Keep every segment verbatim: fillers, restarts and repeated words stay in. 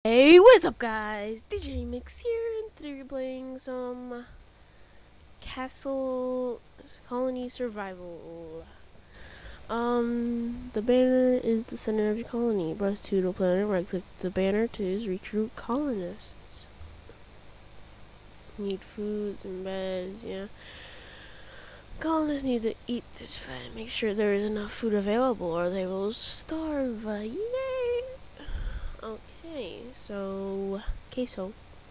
Hey, what's up guys? D J Mix here, and today we're playing some Castle Colony Survival. Um, the banner is the center of your colony. Press two to planet, right click the banner to recruit colonists. Need foods and beds, yeah. Colonists need to eat this fat. Make sure there is enough food available or they will starve. Uh, yay! Okay, so queso.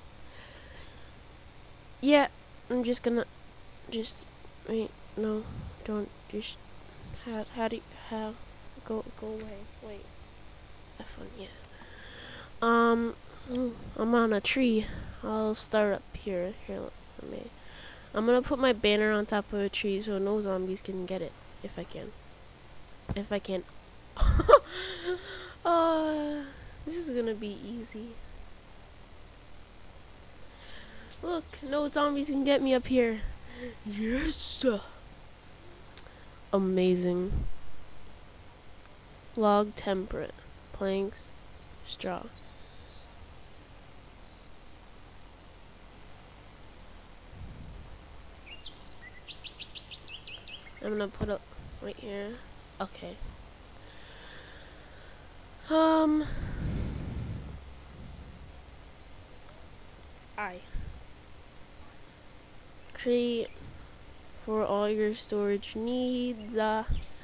Yeah, I'm just gonna just wait. No, don't just how how do you, how go go away. Wait, F one, yeah. Um, ooh, I'm on a tree. I'll start up here. Here, let me. I'm gonna put my banner on top of a tree so no zombies can get it if I can. If I can. uh, this is gonna be easy. Look, no zombies can get me up here. Yes! Amazing. Log temperate. Planks. Straw. I'm gonna put up right here. Okay. Um. I. Create for all your storage needs. Uh,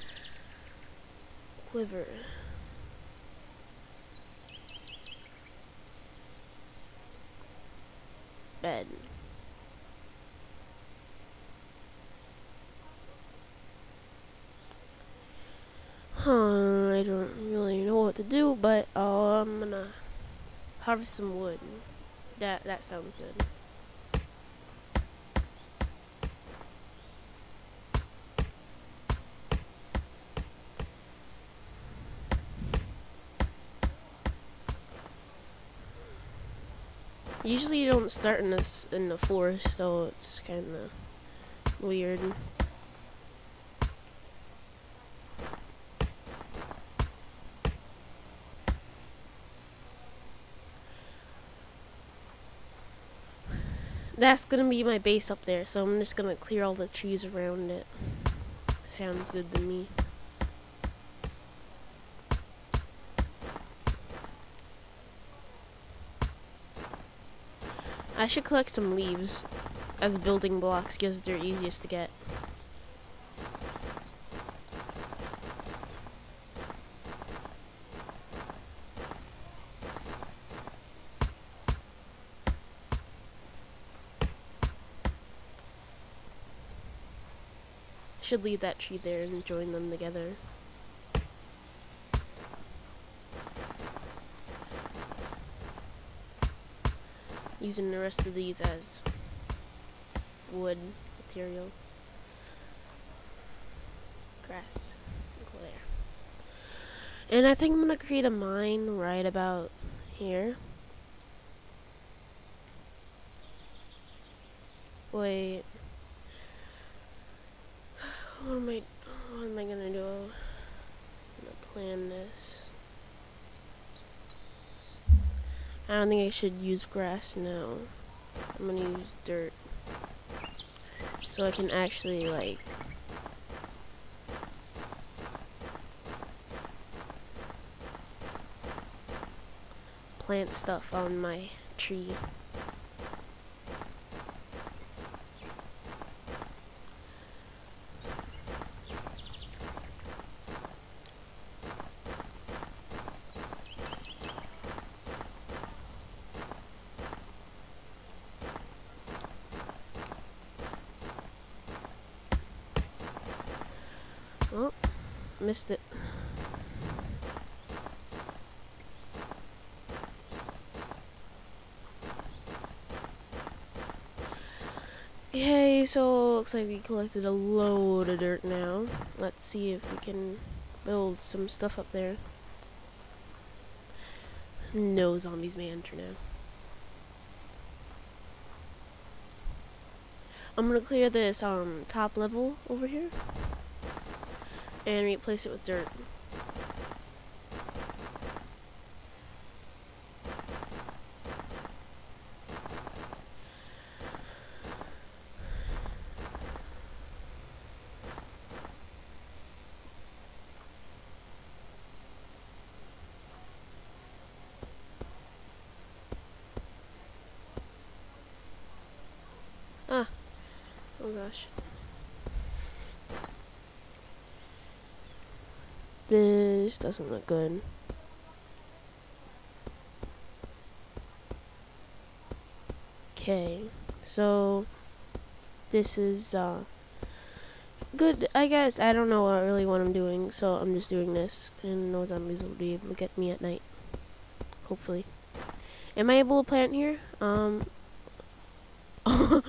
quiver. Bed. Huh, I don't really know what to do, but uh, I'm gonna harvest some wood. That that sounds good. Usually you don't start in this in the forest, so it's kind of weird. That's gonna be my base up there, so I'm just gonna clear all the trees around it. Sounds good to me. I should collect some leaves as building blocks because they're easiest to get. Should leave that tree there and join them together. Using the rest of these as wood material. Grass. Go there. And I think I'm gonna create a mine right about here. Wait. What am I what am I gonna do? I'm gonna plan this. I don't think I should use grass now. I'm gonna use dirt. So I can actually like plant stuff on my tree. Oh, missed it. Okay, so looks like we collected a load of dirt now. Let's see if we can build some stuff up there. No zombies may enter now. I'm gonna clear this um top level over here and replace it with dirt. gosh. This doesn't look good. Okay, so this is uh good, I guess. I don't know what, really what I'm doing, so I'm just doing this, and no zombies will be able to get me at night. Hopefully. Am I able to plant here? Um. Oh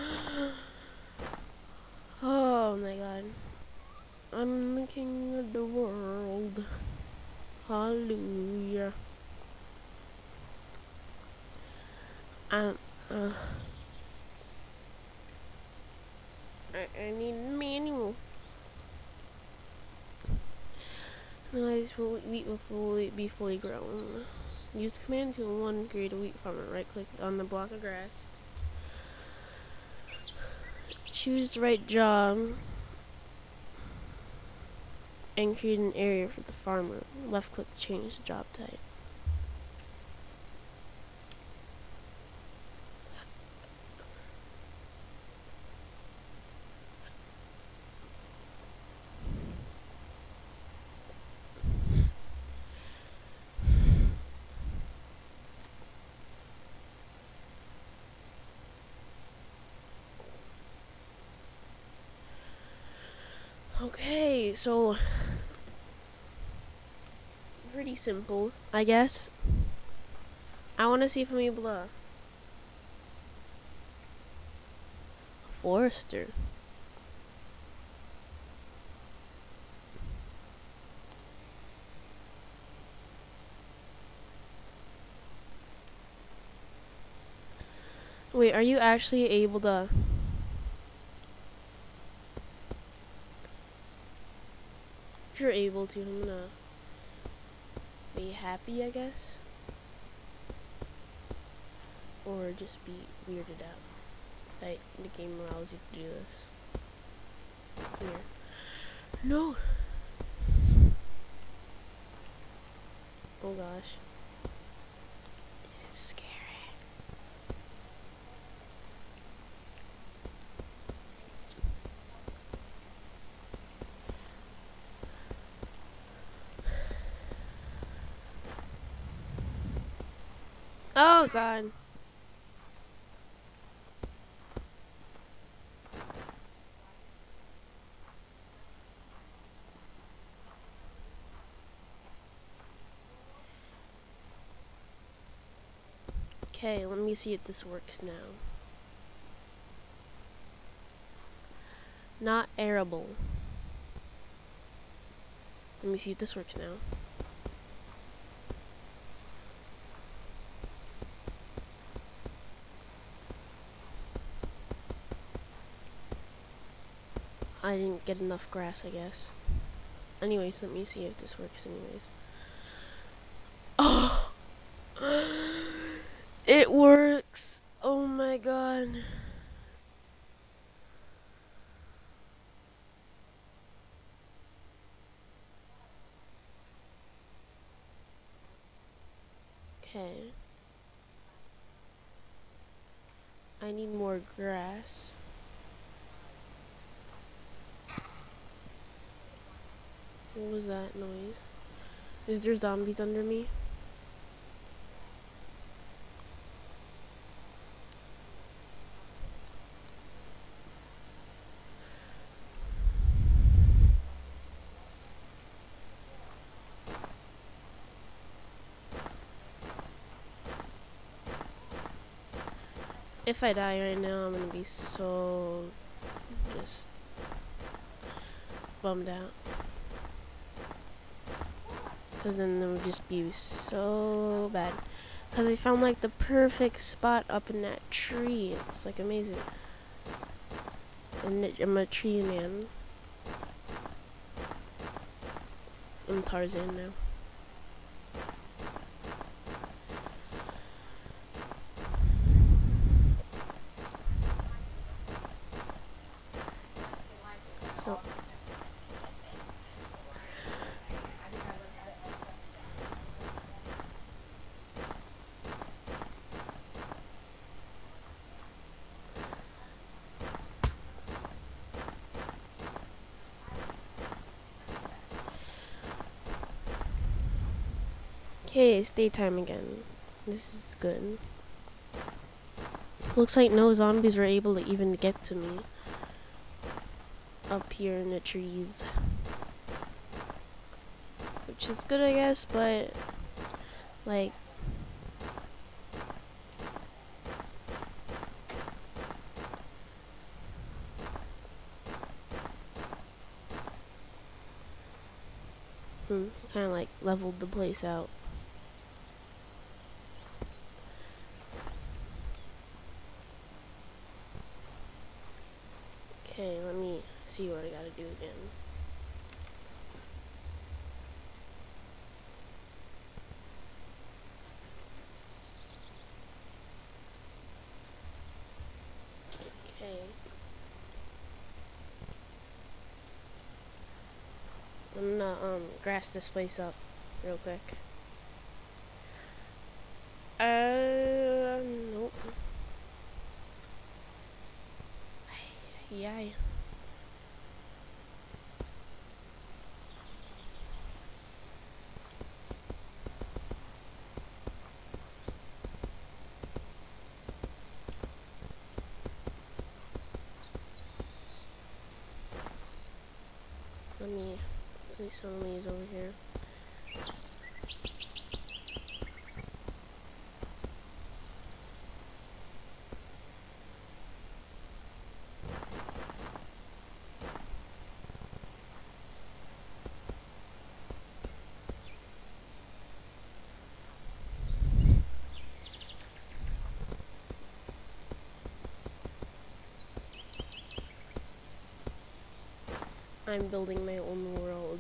my god. I'm the king of the world. Hallelujah. Um. Uh. I, I need manual. Otherwise, wheat will fully be fully grown. Use the command tool one, create a wheat farmer. Right click on the block of grass. Choose the right job and create an area for the farmer. Left click to change the job type. Okay, so pretty simple, I guess. I want to see if I'm able to forester. Wait, are you actually able to? If you're able to, I'm gonna be happy, I guess. Or just be weirded out that the game allows you to do this. Come here. No! Oh gosh. This is scary. Oh god. Okay, let me see if this works now. Not arable. Let me see if this works now. I didn't get enough grass, I guess. Anyways, let me see if this works anyways. Oh! It works! Oh my god. Okay. I need more grass. What was that noise? Is there zombies under me? If I die right now, I'm gonna be so just bummed out. Because then it would just be so bad. Because I found like the perfect spot up in that tree. It's like amazing. And I'm a tree man. I'm Tarzan now. So Okay, it's daytime again. This is good. Looks like no zombies were able to even get to me up here in the trees. Which is good, I guess, but like hmm, kind of like leveled the place out. Okay, let me see what I gotta do again. Okay. I'm gonna um grass this place up real quick. Uh, nope. Yeah. Let me place some of these over here. I'm building my own world.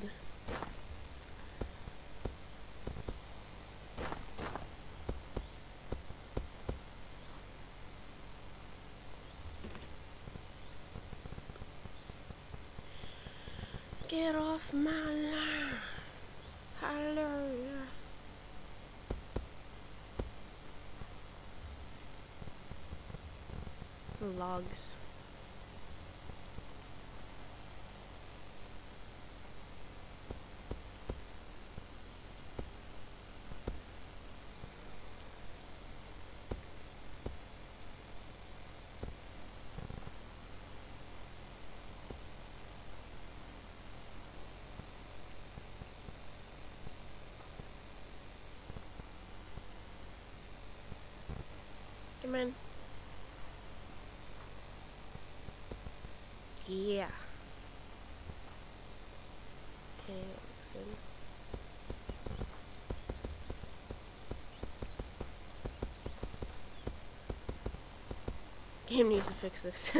Get off my lawn. Hallelujah. Logs. Come on. Yeah. Okay, that looks good. Game needs to fix this.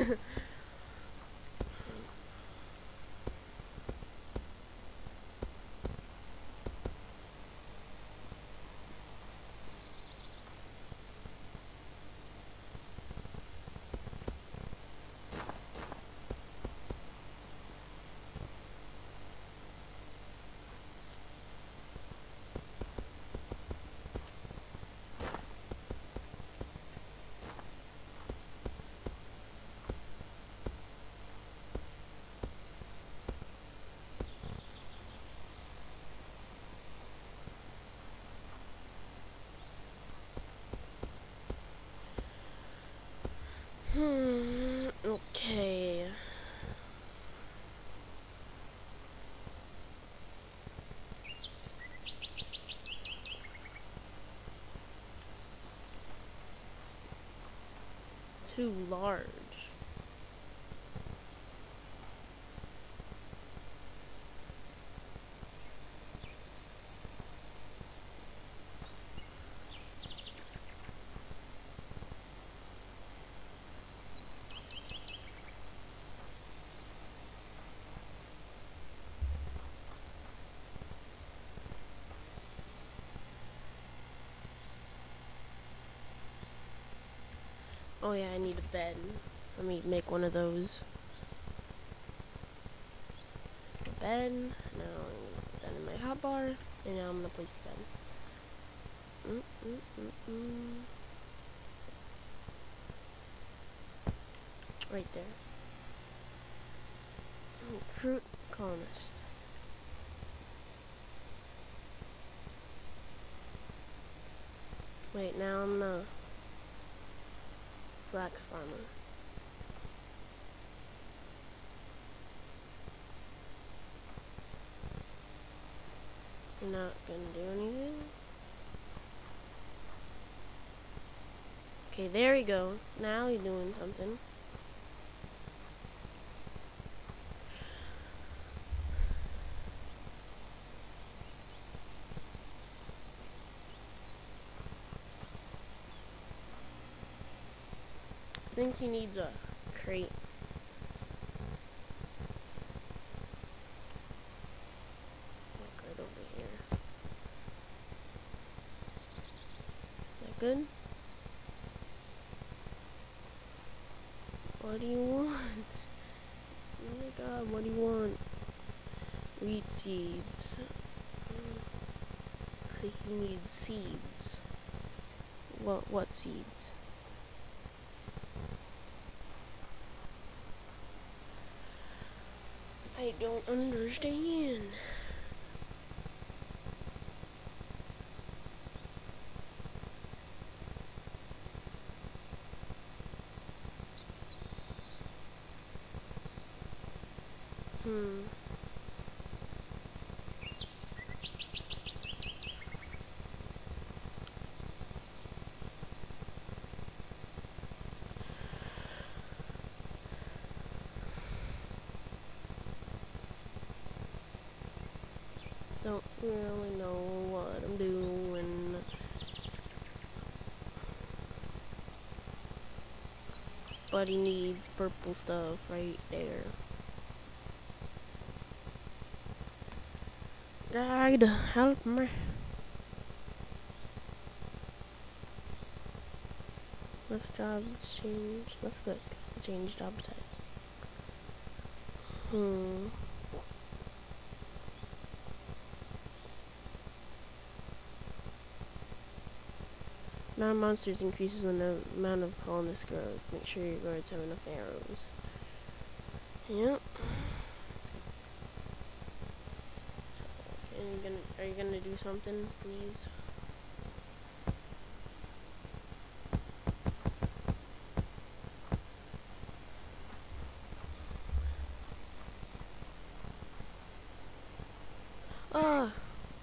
Hmm, okay. Too large. Oh yeah, I need a bed. Let me make one of those. A bed. Now I'm gonna put that in my hotbar, and now I'm gonna place the bed. Mm -mm -mm -mm. Right there. Oh, fruit colonist. Wait, now I'm the flax farmer. You're not gonna do anything? Okay, there we go. Now he's doing something. I think he needs a crate. Look right over here. Is that good? What do you want? Oh my god, what do you want? Wheat seeds. So he needs seeds. What what seeds? I don't understand. Hmm. Don't really know what I'm doing. But he needs purple stuff right there. Guide, help me. Let's job change. Let's click change job type. Hmm. Amount of monsters increases when the amount of colonists grows. Make sure your guards have enough arrows. Yep. Are you gonna are you gonna do something, please? Ah.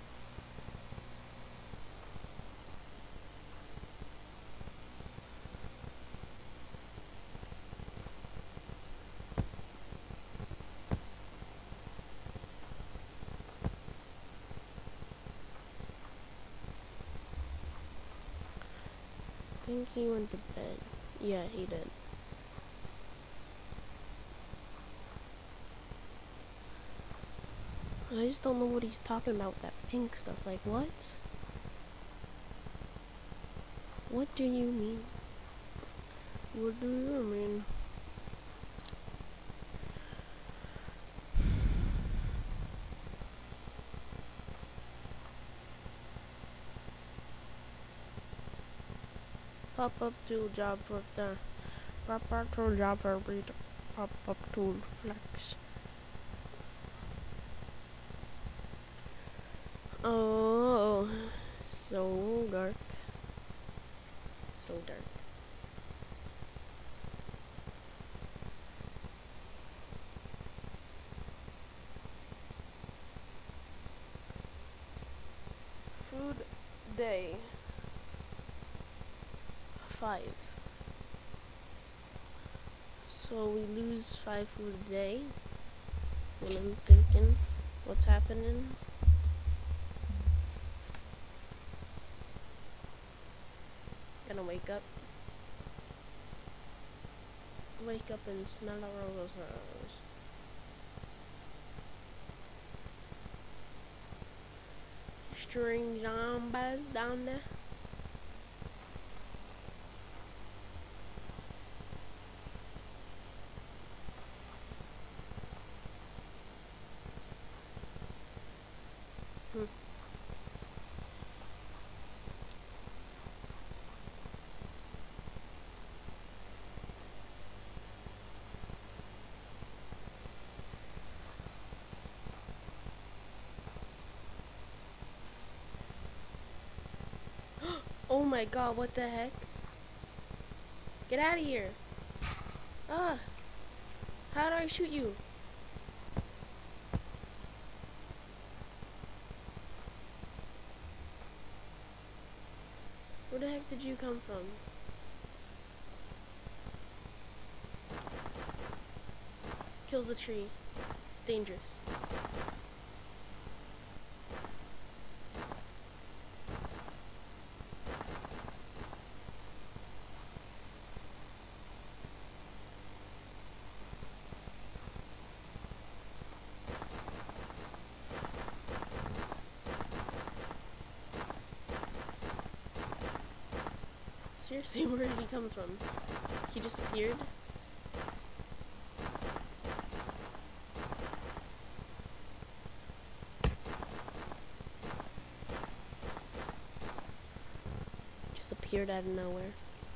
I think he went to bed. Yeah, he did. I just don't know what he's talking about with that pink stuff. Like, what? What do you mean? What do you mean? Pop up tool job for the pop up tool job for read pop up tool flex. Oh, so dark. So dark. Food day. Five. So we lose five food a day. What I'm thinking, what's happening? Gonna wake up. Wake up and smell a rose. String zombies down there. Hmm. my god, what the heck? Get out of here. Ah. How do I shoot you? Where the heck did you come from? Kill the tree. It's dangerous. Seriously, where did he come from? He just appeared? Just appeared out of nowhere.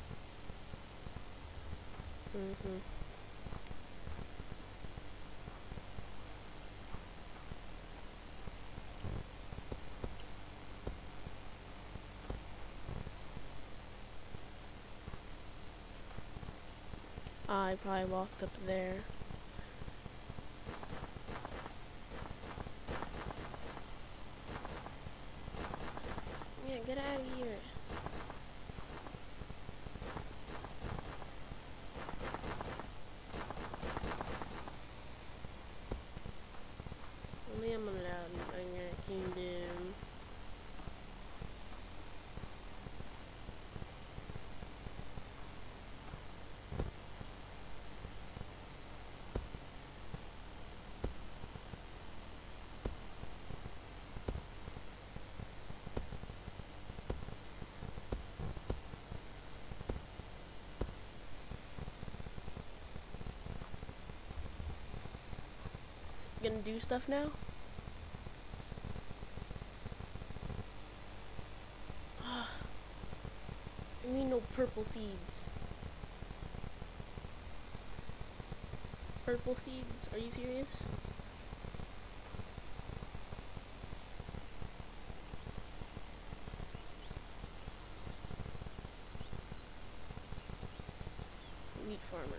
Mm-hmm. I probably walked up there. Yeah, get out of here. Only I'm allowed in your kingdom. Gonna do stuff now? I mean no purple seeds. Purple seeds? Are you serious? Wheat farmer.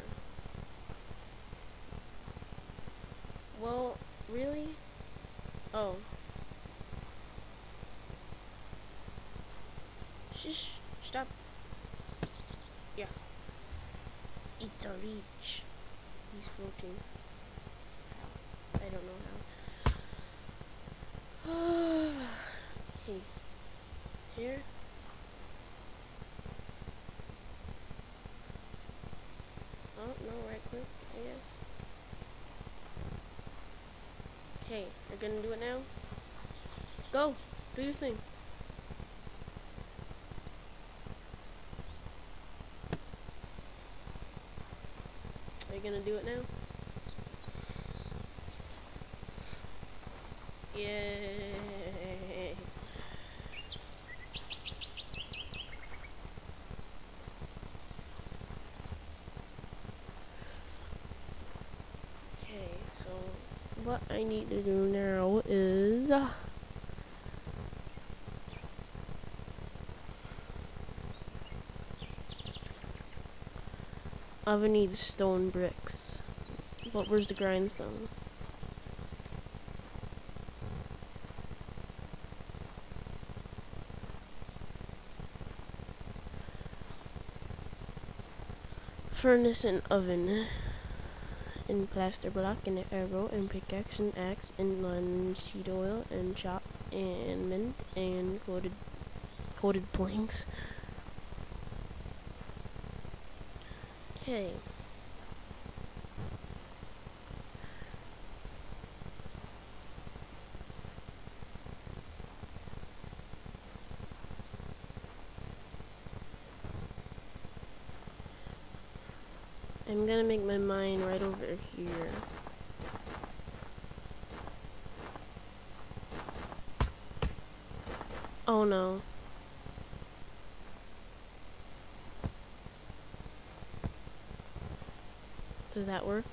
Well, really? Oh. Shush. Stop. Yeah. It's a leech. He's floating. How? I don't know how. Okay. Here. Oh, no, right click, I guess. Okay, you're gonna do it now? Go! Do your thing. Are you gonna do it now? Yay! Okay, so what I need to do now is uh, oven needs stone bricks. But where's the grindstone? Furnace and oven. And plaster block and an arrow and pickaxe and axe and linseed oil and chop and mint and coated coated planks. Okay. I'm gonna make my mine right over here. Oh no. Does that work?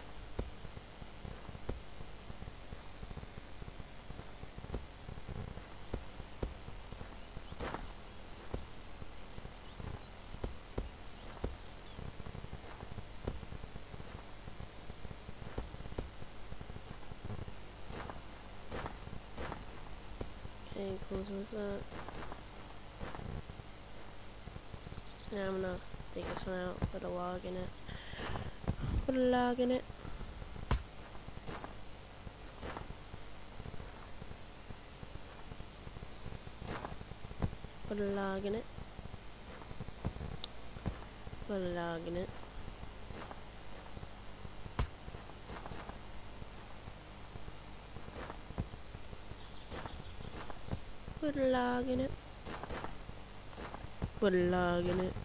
close was that? Now I'm gonna take this one out, put a log in it. Put a log in it. Put a log in it. Put a log in it. Put a log in it. Put a log in it.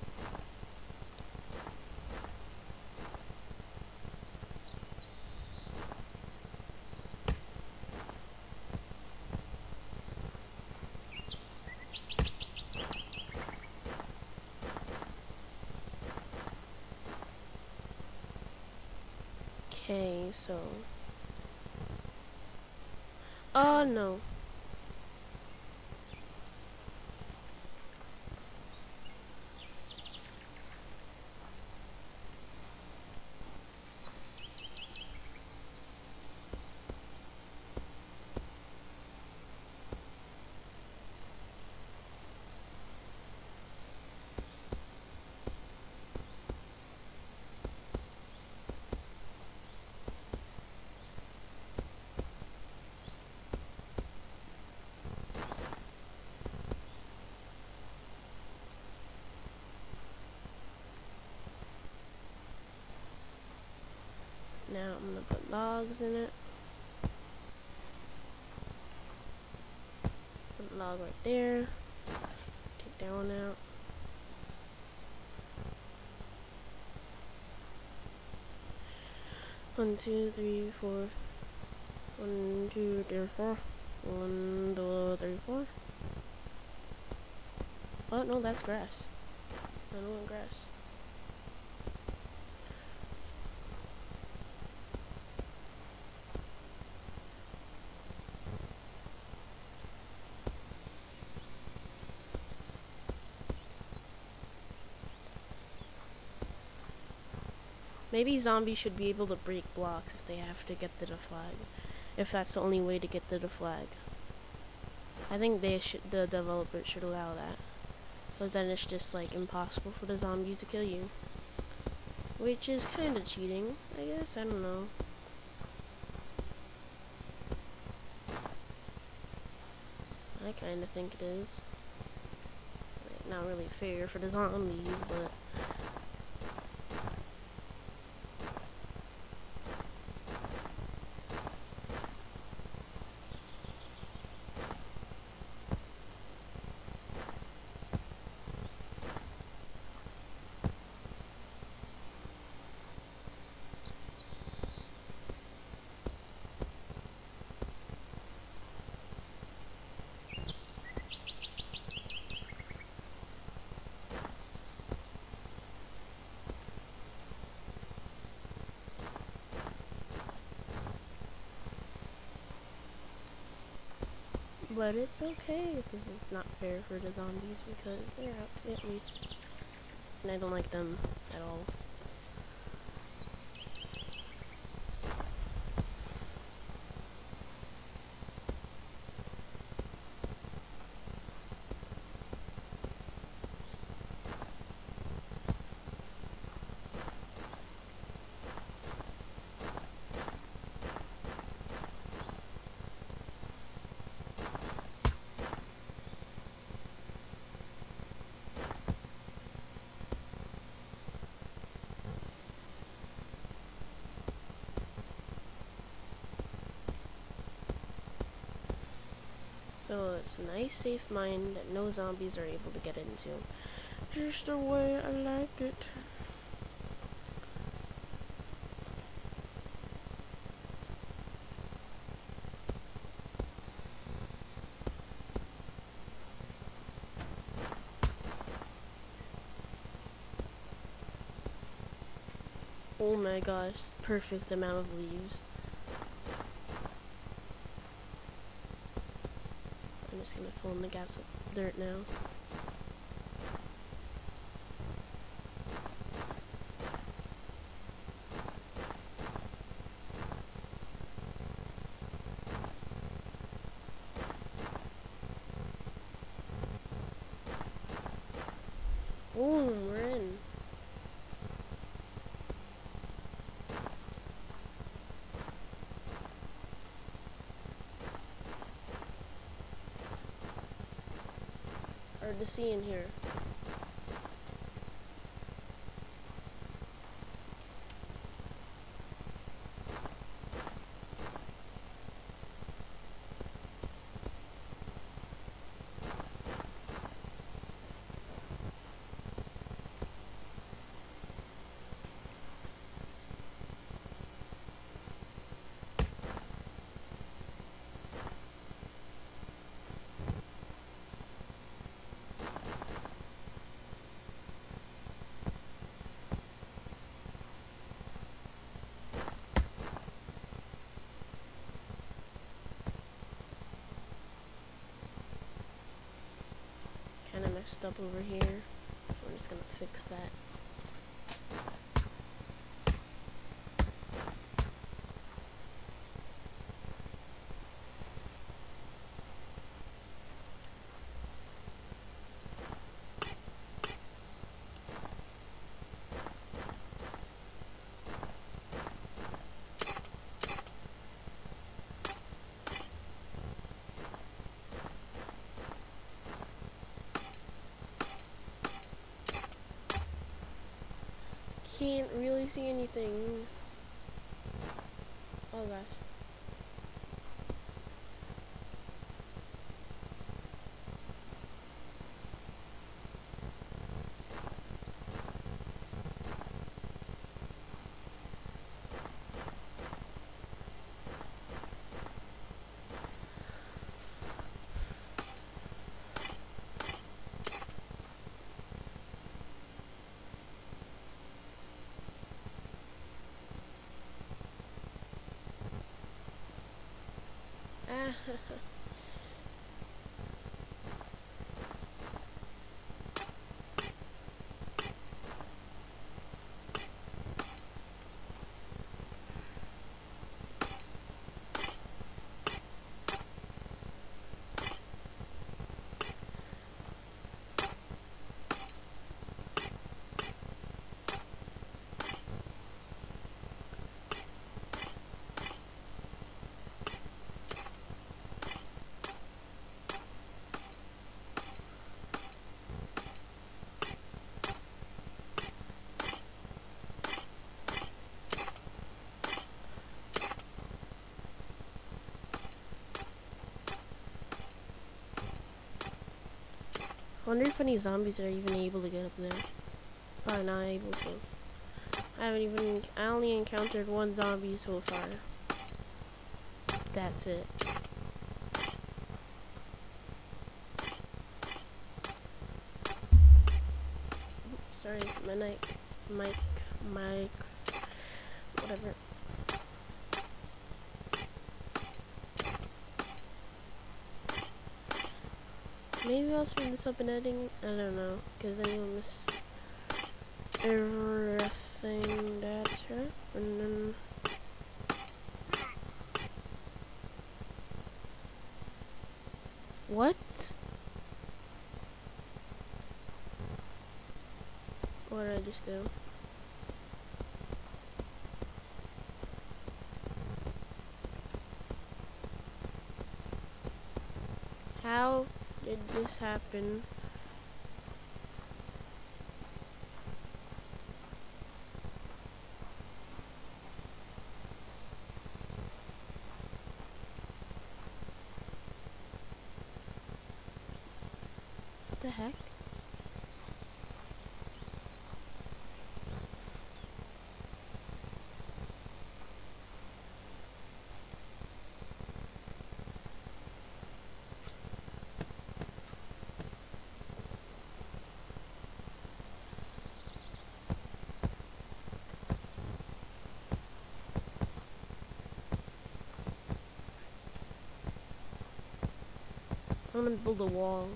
Okay, so. Oh no. Now I'm gonna put logs in it. Put a log right there. Take that one out. One, two, three, four. One, two, three, four. One, two, three, four. Oh no, that's grass. I don't want grass. Maybe zombies should be able to break blocks if they have to get to the flag. If that's the only way to get to the flag. I think they should, the developers should allow that. Because then it's just like impossible for the zombies to kill you. Which is kind of cheating, I guess. I don't know. I kind of think it is. Like, not really fair for the zombies, but... But it's okay if this is not fair for the zombies because they're out to get me. And I don't like them at all. So it's a nice safe mine that no zombies are able to get into. Just the way I like it. Oh my gosh, perfect amount of leaves. I'm just gonna fill in the gas with dirt now. hard to see in here. Kinda messed up over here. We're just gonna fix that. Can't really see anything. Oh gosh. I wonder if any zombies are even able to get up there. Probably not able to. I haven't even, I only encountered one zombie so far. That's it. Sorry, my mic, mic, mic, whatever. Maybe I'll speed this up in editing. I don't know, because then you'll miss everything that's happening. What? What did I just do? How did this happen? What the heck? I'm gonna build a wall.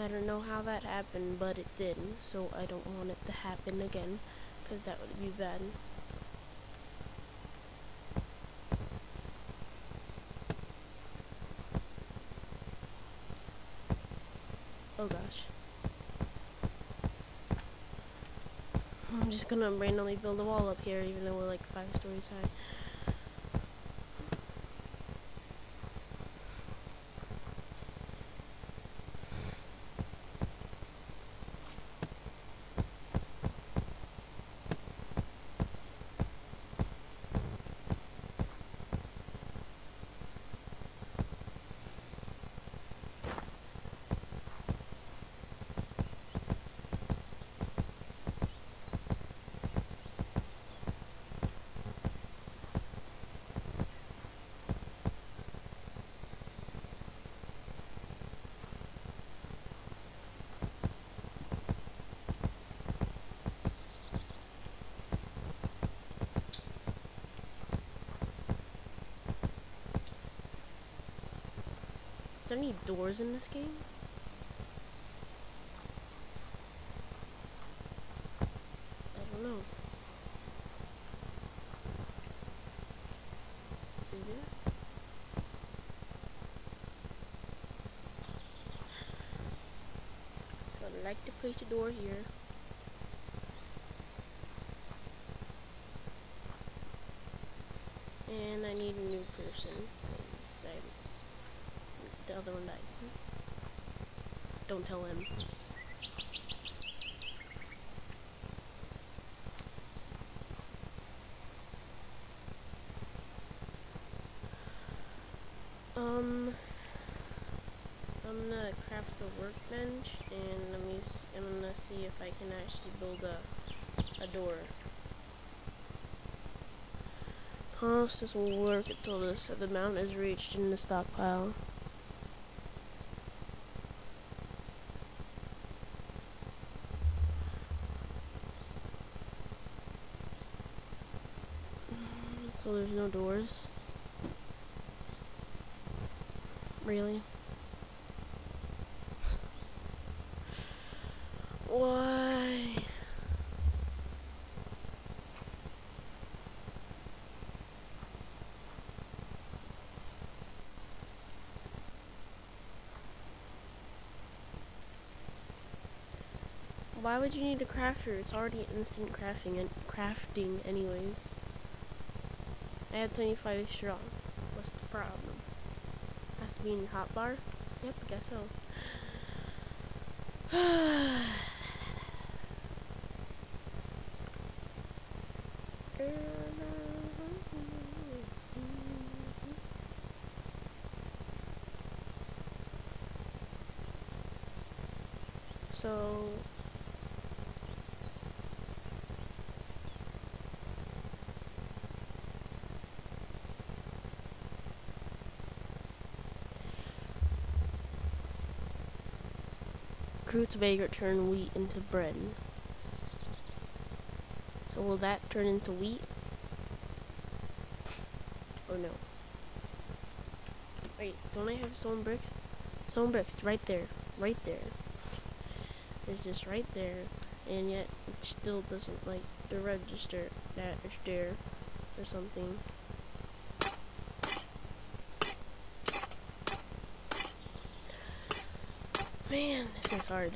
I don't know how that happened, but it did, so I don't want it to happen again, because that would be bad. Oh gosh. I'm just gonna randomly build a wall up here, even though we're like five stories high. Is there any doors in this game? I don't know. Is there? So I'd like to place a door here. And I need a new person, because I, the other one died. Don't tell him. Um, I'm gonna craft a workbench, and let me s I'm gonna see if I can actually build a, a door. Promise this will work until this the amount is reached in the stockpile. So there's no doors. Really? Why? Why would you need a crafter? It's already instant crafting and crafting anyways. I have twenty-five strong. What's the problem? Has to be in hotbar? Yep, I guess so. So cultivator turn wheat into bread. So will that turn into wheat? Or no? Wait, don't I have stone bricks? Stone bricks, right there. Right there. It's just right there. And yet, it still doesn't, like, the register that is there. Or something. Man, this is hard.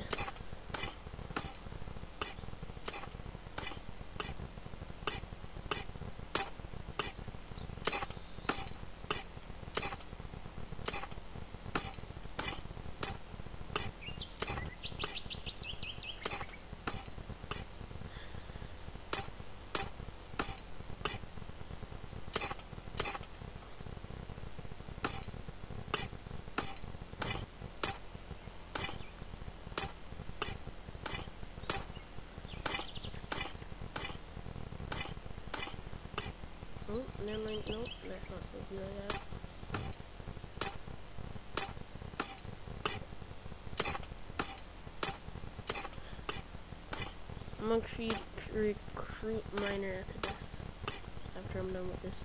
Oh, never mind. Nope, that's not supposed to be like that. I'm gonna create, recruit miner to death after I'm done with this.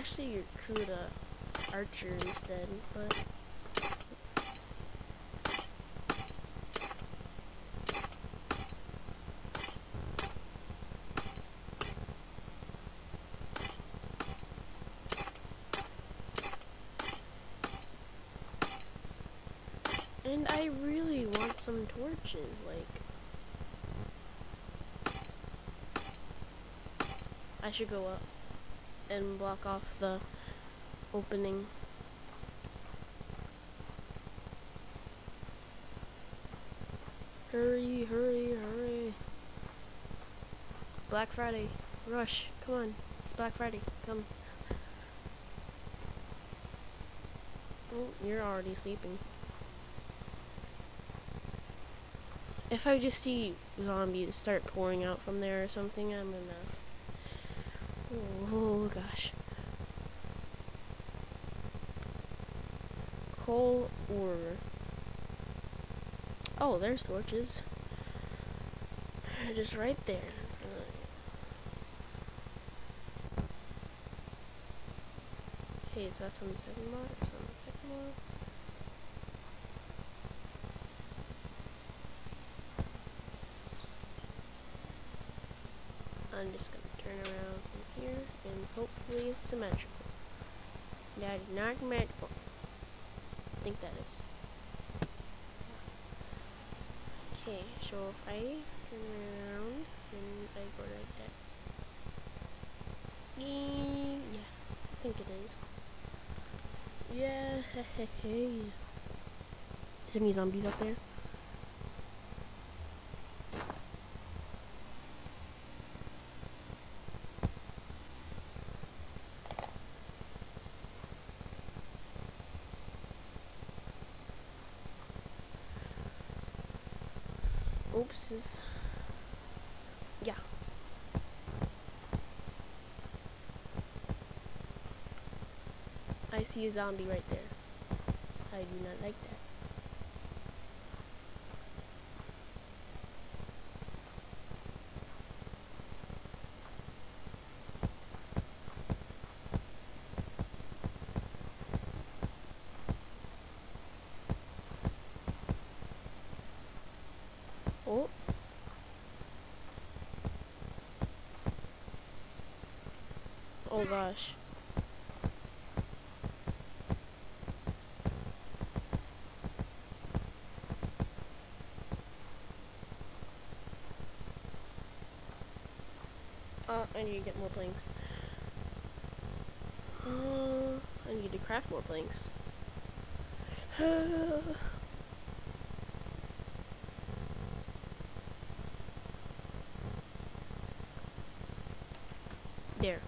actually recruit a archer instead, but and I really want some torches, like I should go up and block off the opening. Hurry, hurry, hurry. Black Friday. Rush. Come on. It's Black Friday. Come. Oh, you're already sleeping. If I just see zombies start pouring out from there or something, I'm gonna... Oh, gosh. Coal ore. Oh, there's torches. Just right there. Okay, so that's on the second mod. It's on the second mod. I'm just gonna turn around from here and hopefully it's symmetrical. That is not magical. I think that is. Okay, so if I turn around and I go like that. Yeah, I think it is. Yeah, hey, hey. Is there any zombies up there? Oopses. Yeah. I see a zombie right there. I do not like that. Oh. Oh gosh. Uh, I need to get more planks. Uh, I need to craft more planks. There.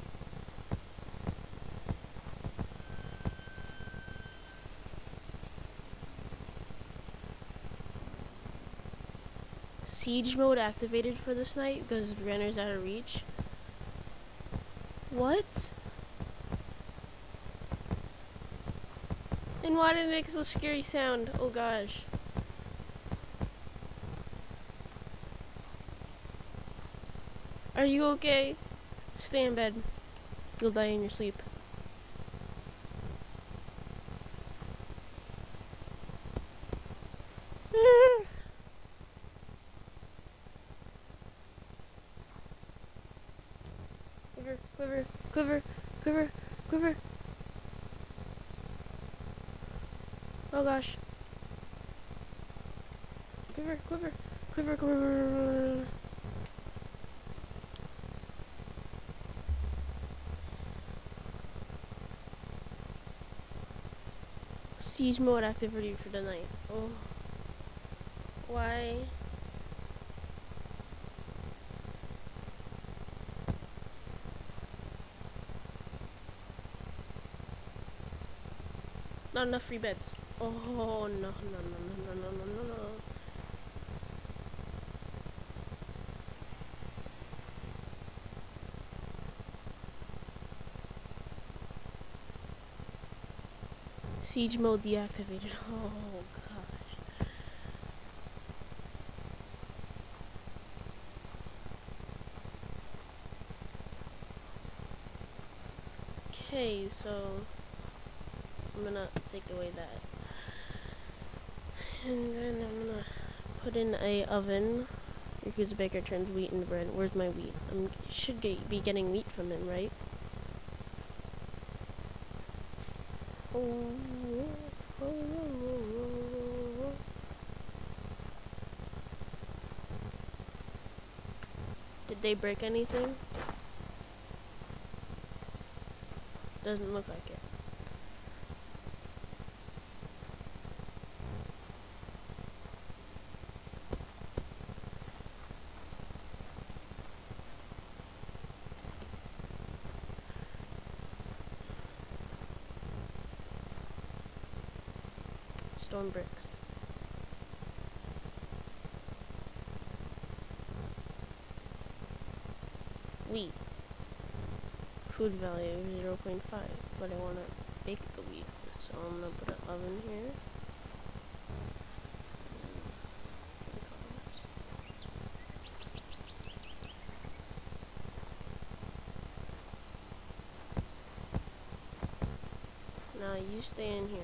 Siege mode activated for this night because Brenner's out of reach. What? And why did it make such a scary sound? Oh gosh. Are you okay? Stay in bed. You'll die in your sleep. Quiver, quiver, quiver, quiver, quiver. Oh gosh. Quiver, quiver, quiver, quiver. Siege mode activity for the night. Oh. Why? Not enough free beds. Oh no no no no no no no no. Siege mode deactivated. Oh gosh. Okay, so I'm gonna take away that. And then I'm gonna put in a oven. Yakuza Baker turns wheat into bread. Where's my wheat? I should get, be getting wheat from him, right? Oh, oh, oh, did they break anything? Doesn't look like it. Stone bricks. Wheat. Food value zero point five, but I want to bake the wheat, so I'm going to put an oven here. Now you stay in here.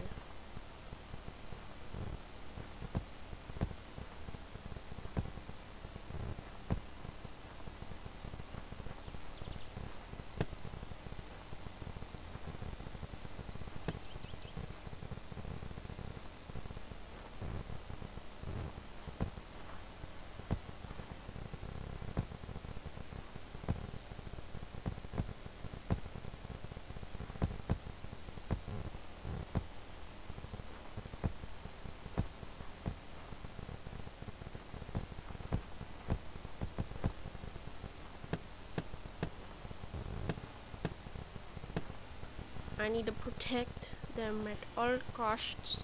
I need to protect them at all costs.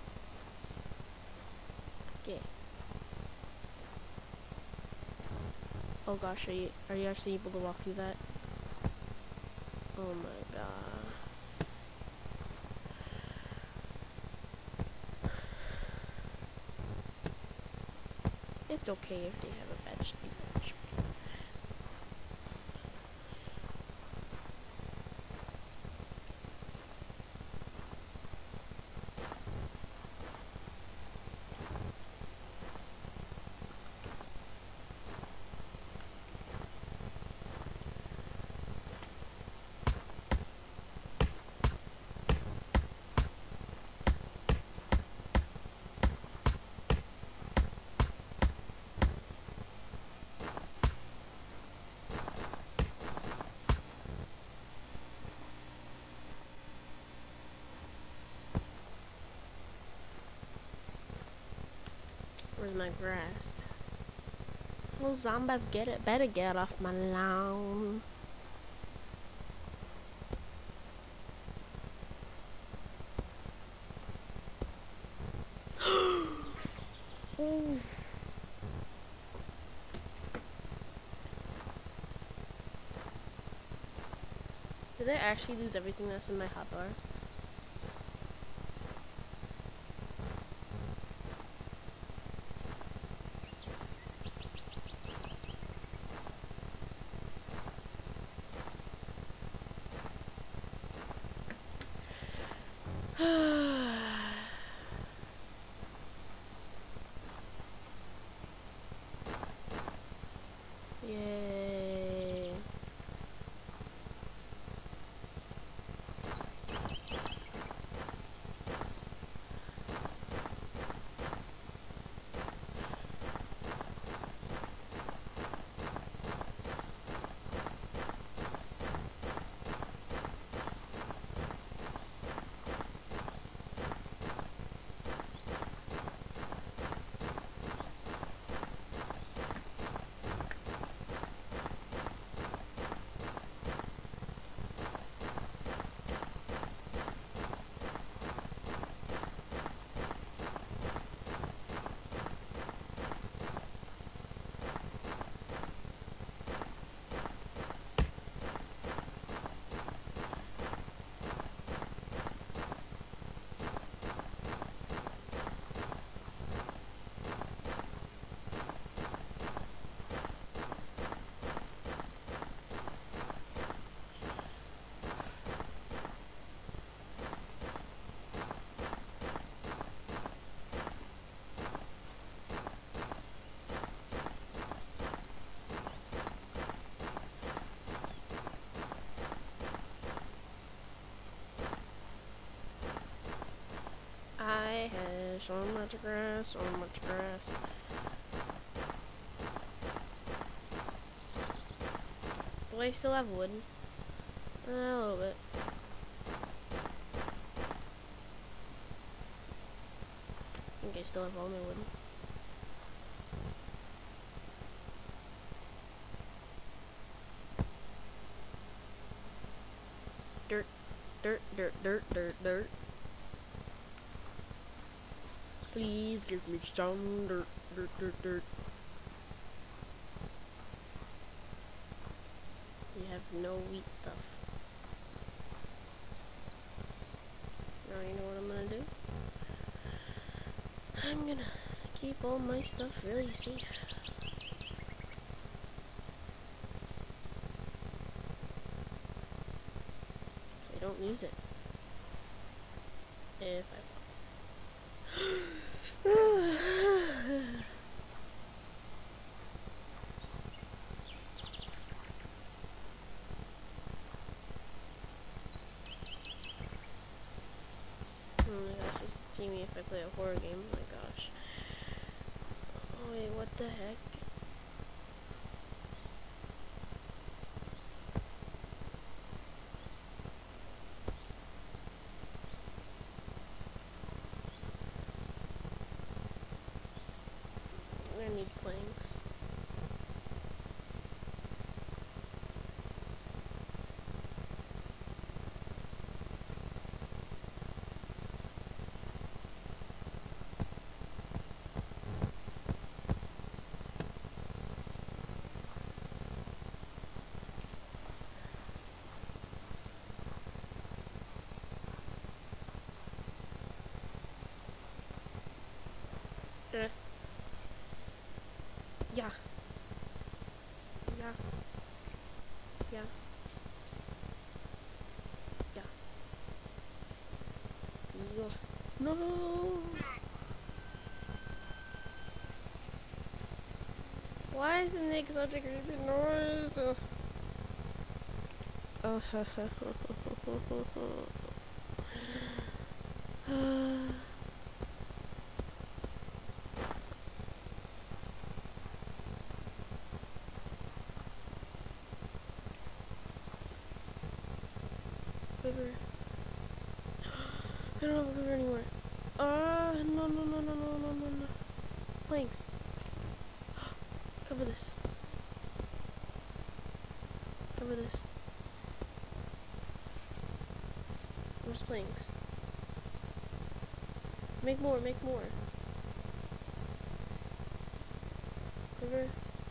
Okay. Oh gosh, are you are you actually able to walk through that? Oh my god. It's okay if they have a bad speed. Where's my grass? Oh, zombies, get it. Better get off my lawn. Ooh. Did I actually lose everything that's in my hotbar? Yay. so much grass, so much grass. Do I still have wood? Uh, a little bit. I think I still have all my wood. Dirt, dirt, dirt, dirt, dirt, dirt. Please give me some dirt, dirt, dirt, dirt. You have no wheat stuff. Now you know what I'm gonna do? I'm gonna keep all my stuff really safe. So I don't lose it. If I Oh my gosh, you should see me if I play a horror game. Oh my gosh. Oh wait, what the heck? I'm gonna need planks. Uh. Yeah. Yeah. Yeah. Yeah. Eagle. No. Why is it make such a creepy noise? Oh. Quiver. I don't have a quiver anymore. Ah, uh, no, no, no, no, no, no, no, no. Planks. Cover this. Cover this. Where's planks? Make more, make more. Quiver.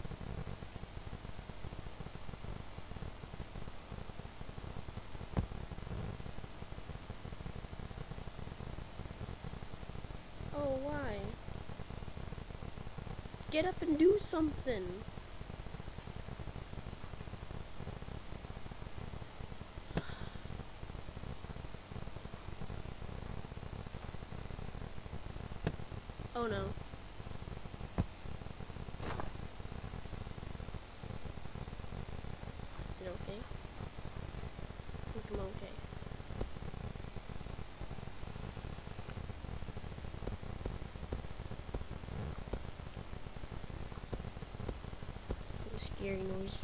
Oh, why? Get up and do something. Oh no. Is it okay? I think I'm okay. The scary noises.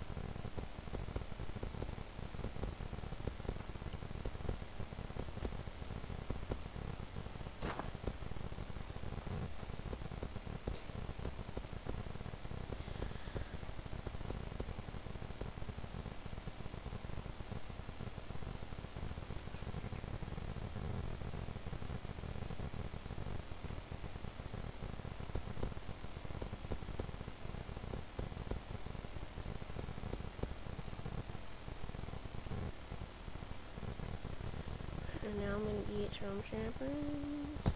And now I'm gonna eat some champers.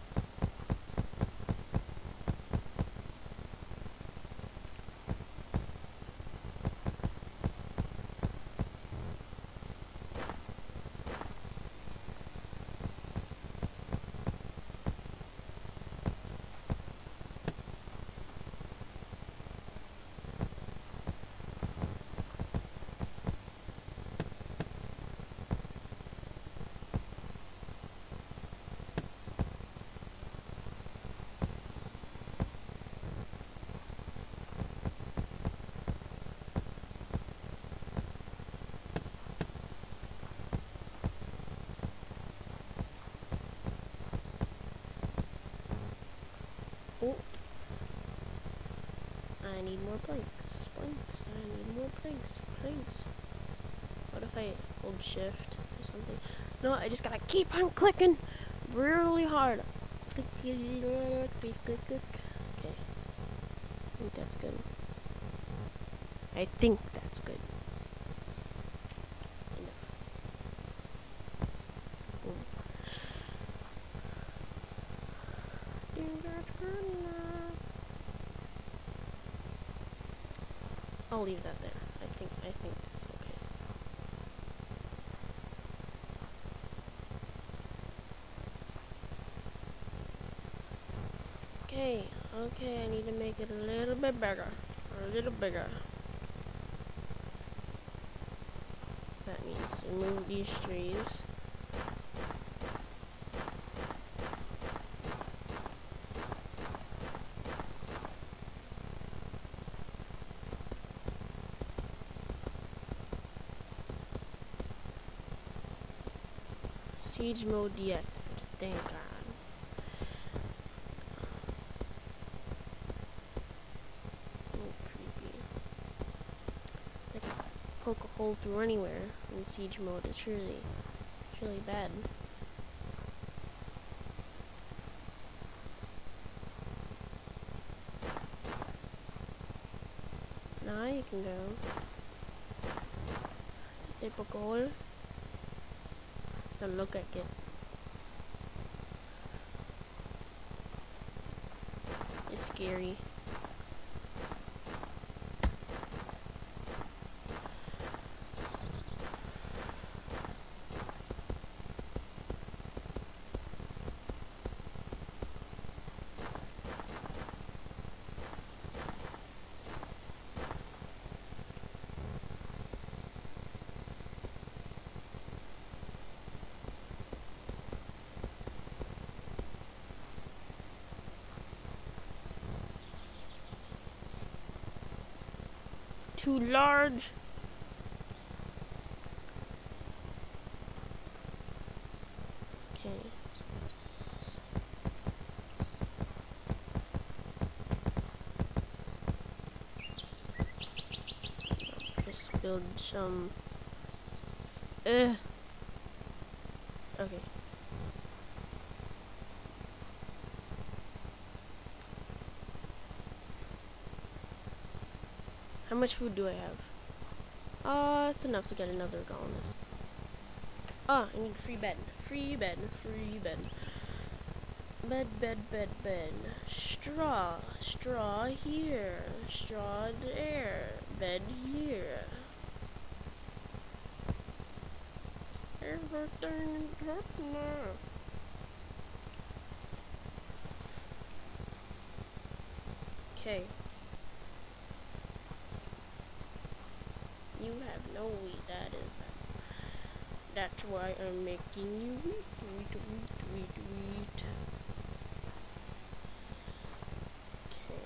need more planks. Planks. I need more planks. Planks. What if I hold shift or something? No, I just gotta keep on clicking really hard. Click, click, click, click, click. Okay. I think that's good. I think that's good. Enough. Boom. I'll leave that there. I think I think it's okay. Okay, okay, I need to make it a little bit bigger. A little bigger. That means remove these trees. Siege mode deactivated. Thank God. Poke a hole through anywhere in siege mode. It's really, it's really bad. Now you can go. They poke a hole. Now look at it. It's scary. Too large. Okay. Just build some. Ugh. Okay. How much food do I have? Uh, it's enough to get another colonist. Ah, I need free bed. Free bed. Free bed. Bed, bed, bed, bed. Straw. Straw here. Straw there. Bed here. Everything is happening. Okay. You have no wheat, that is that. That's why I'm making you wheat, wheat, wheat, wheat, wheat. Okay.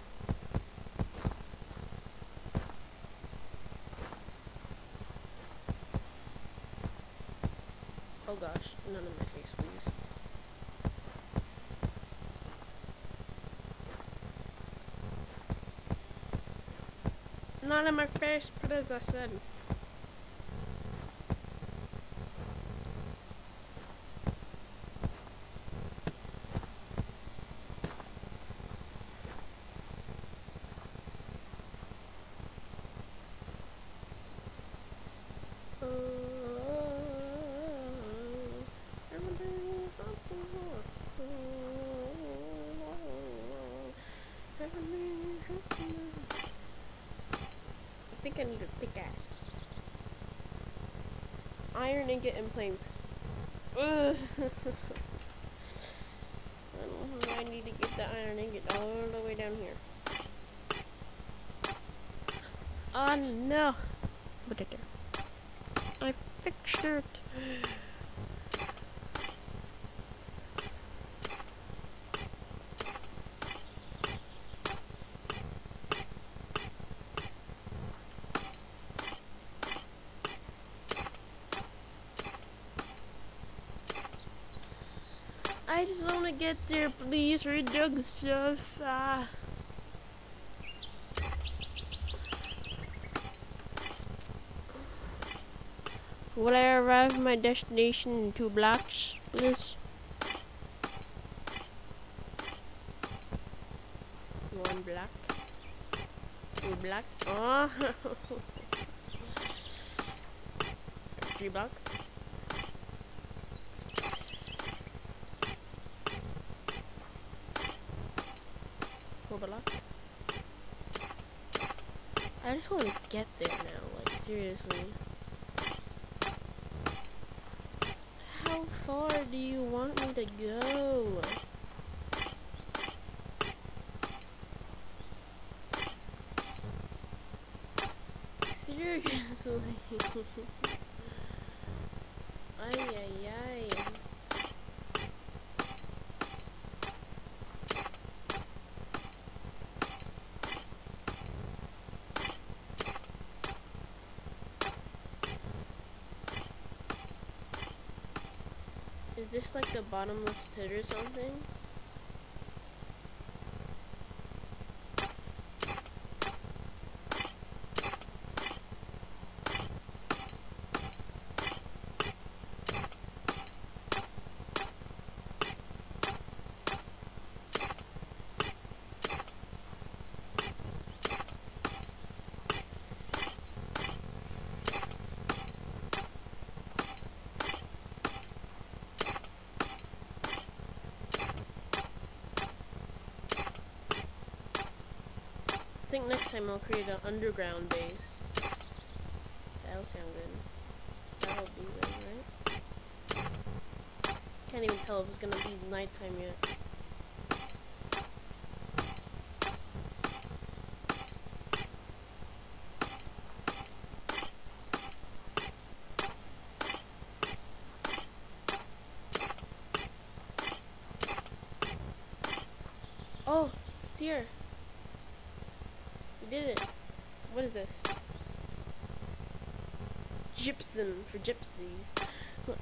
Oh gosh, none in my face, please. Not in my face, but as I said. I think I need a pickaxe. Iron ingot and planks. Ugh. I don't know. I need to get the iron ingot all the way down here. Oh no! Put it there. I fixed it. I just want to get there, please. Redux stuff. Ah. Will I arrive at my destination in two blocks, please? One block. Two block. Oh. Three block. Four block. I just want to get there now, like seriously. How far do you want me to go? Seriously. Ay ay ay. Is this like the bottomless pit or something? I think next time I'll create an underground base. That'll sound good. That'll be good, right? Can't even tell if it's gonna be nighttime yet. Oh, it's here. We did it. What is this? Gypsum for gypsies. Look.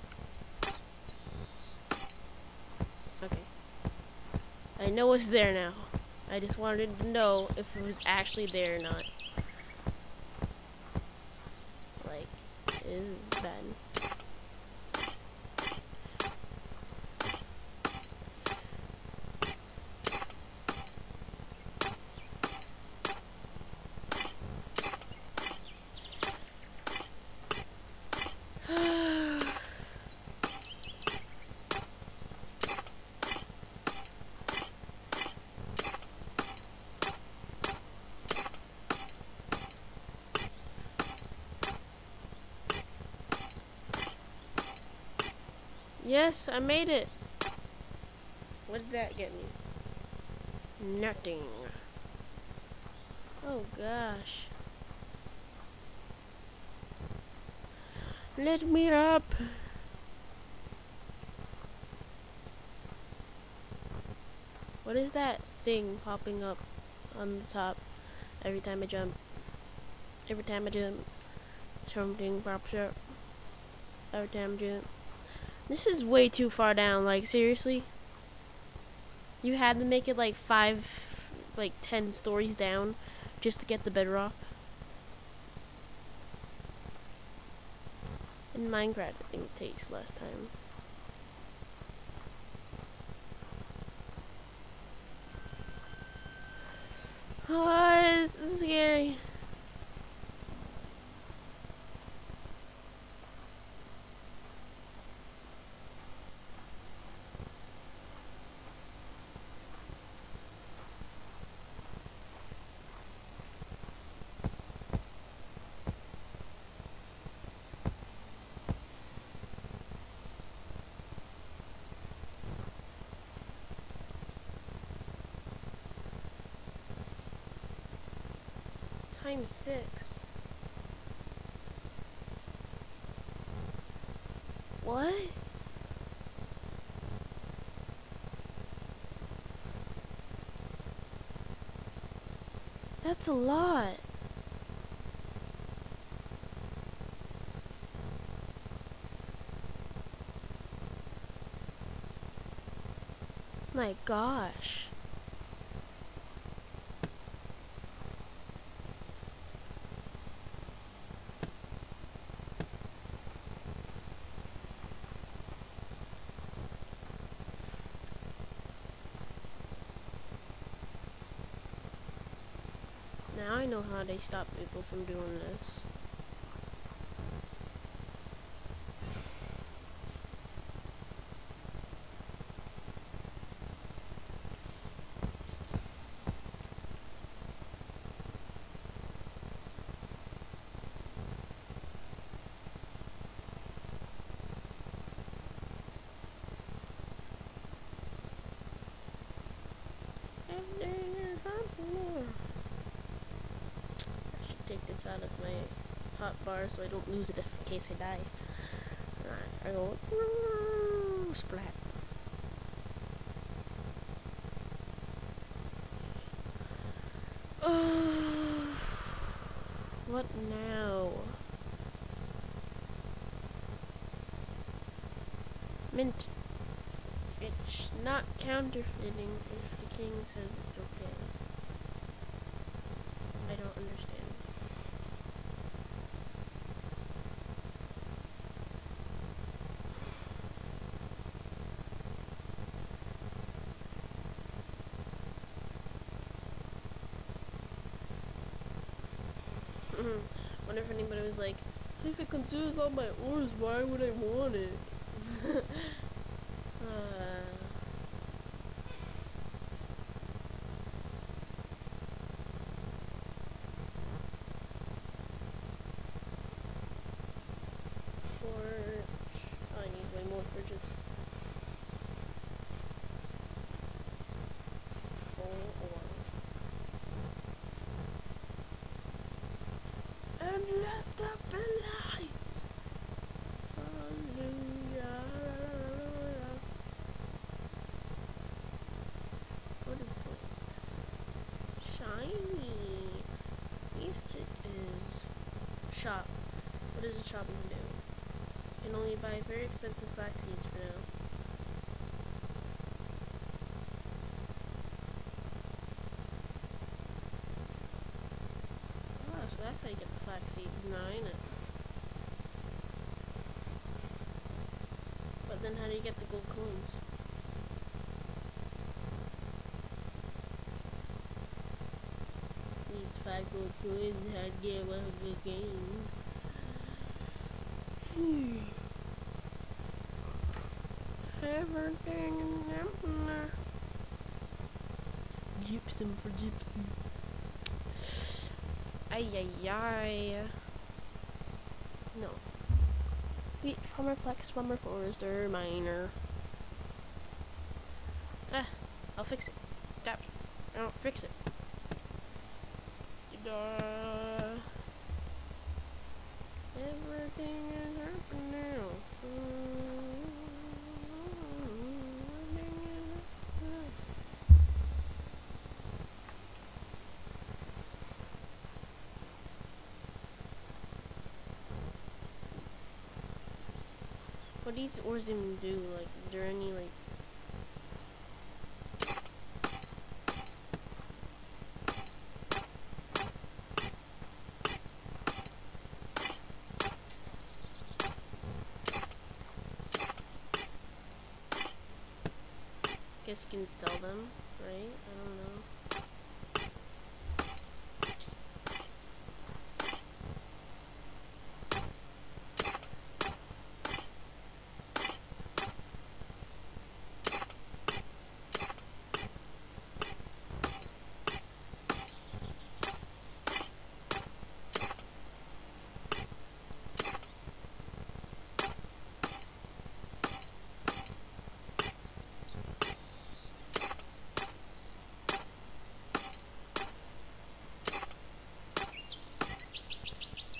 Okay. I know it's there now. I just wanted to know if it was actually there or not. Like, this is bad. Yes, I made it. What did that get me? Nothing. Oh gosh. Let me up. What is that thing popping up on the top every time I jump? Every time I jump, something pops up. Every time I jump. This is way too far down, like seriously? You had to make it like five, like ten stories down just to get the bedrock? In Minecraft, I think it takes less time. Oh, this is scary. Times six. What? That's a lot. My gosh. Now I know how they stop people from doing this. Take this out of my hot bar so I don't lose it if, in case I die. Alright, I go splat. Uh, what now? Mint. It's not counterfeiting if the king says it's okay. I don't understand. Wonder if anybody was like, if it considers all my ores, why would I want it? uh, forge. Oh, I need way more forges. Full ore. And let the be light. Hallelujah. What is this? Shiny. Yes, it is. Shop. What does a shop even do? You can only buy very expensive flax seeds for now. So that's how you get the flax seeds, nine. But then how do you get the gold coins? Needs five gold coins, how to get one hundred games. Everything in there. Gypsum for gypsies. Ay ay ay. No. Wheat, farmer, flex, farmer, forester, miner. Ah, I'll fix it. Stop. I'll fix it. Duh. Everything is happening now. What do these ores even do? Like, is there any, like... Guess you can sell them, right? I don't know.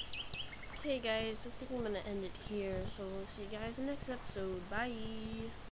Hey guys, I think I'm gonna end it here, so we'll see you guys in the next episode. Bye!